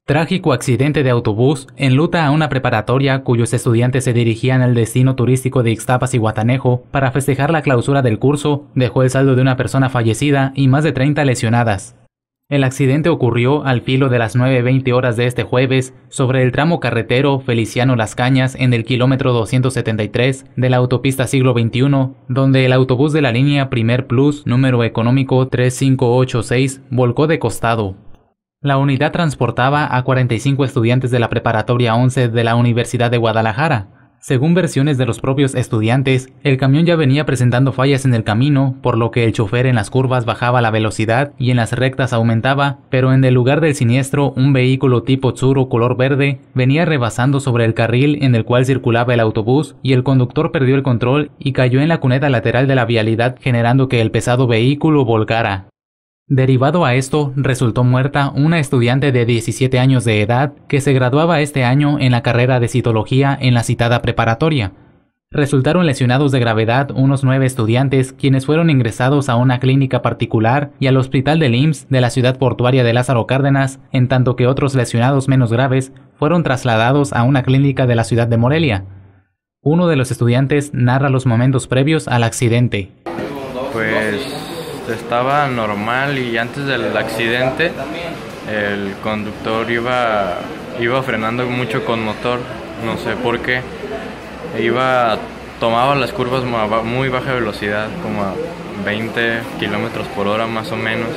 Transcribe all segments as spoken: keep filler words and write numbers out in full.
Trágico accidente de autobús enluta a una preparatoria cuyos estudiantes se dirigían al destino turístico de Ixtapas y Guatanejo para festejar la clausura del curso, dejó el saldo de una persona fallecida y más de treinta lesionadas. El accidente ocurrió al filo de las nueve veinte horas de este jueves sobre el tramo carretero Feliciano Las Cañas en el kilómetro doscientos setenta y tres de la autopista Siglo veintiuno, donde el autobús de la línea Primer Plus número económico tres cinco ocho seis volcó de costado. La unidad transportaba a cuarenta y cinco estudiantes de la preparatoria once de la Universidad de Guadalajara. Según versiones de los propios estudiantes, el camión ya venía presentando fallas en el camino, por lo que el chofer en las curvas bajaba la velocidad y en las rectas aumentaba, pero en el lugar del siniestro, un vehículo tipo Tsuru color verde venía rebasando sobre el carril en el cual circulaba el autobús y el conductor perdió el control y cayó en la cuneta lateral de la vialidad, generando que el pesado vehículo volcara. Derivado a esto, resultó muerta una estudiante de diecisiete años de edad que se graduaba este año en la carrera de citología en la citada preparatoria. Resultaron lesionados de gravedad unos nueve estudiantes quienes fueron ingresados a una clínica particular y al hospital del I M S S de la ciudad portuaria de Lázaro Cárdenas, en tanto que otros lesionados menos graves fueron trasladados a una clínica de la ciudad de Morelia. Uno de los estudiantes narra los momentos previos al accidente. Pues estaba normal y antes del accidente el conductor iba, iba frenando mucho con motor, no sé por qué. Iba, tomaba las curvas a muy baja velocidad, como a veinte kilómetros por hora más o menos.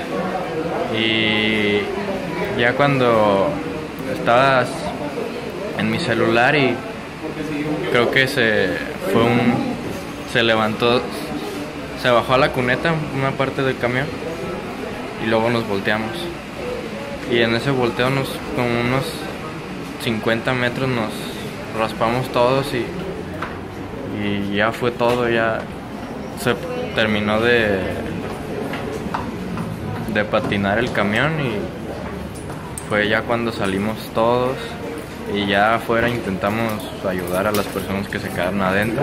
Y ya cuando estabas en mi celular y creo que se fue un, se levantó, se bajó a la cuneta una parte del camión y luego nos volteamos. Y en ese volteo nos, con unos cincuenta metros nos raspamos todos y, y ya fue todo, ya se terminó de, de patinar el camión y fue ya cuando salimos todos y ya afuera intentamos ayudar a las personas que se quedaron adentro.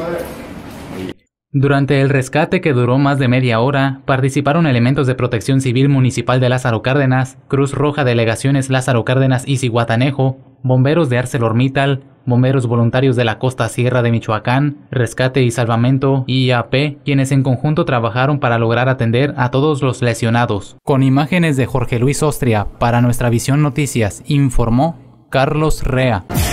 Durante el rescate, que duró más de media hora, participaron elementos de Protección Civil Municipal de Lázaro Cárdenas, Cruz Roja Delegaciones Lázaro Cárdenas y Zihuatanejo, bomberos de ArcelorMittal, bomberos voluntarios de la Costa Sierra de Michoacán, Rescate y Salvamento y I A P, quienes en conjunto trabajaron para lograr atender a todos los lesionados. Con imágenes de Jorge Luis Ostria, para Nuestra Visión Noticias, informó Carlos Rea.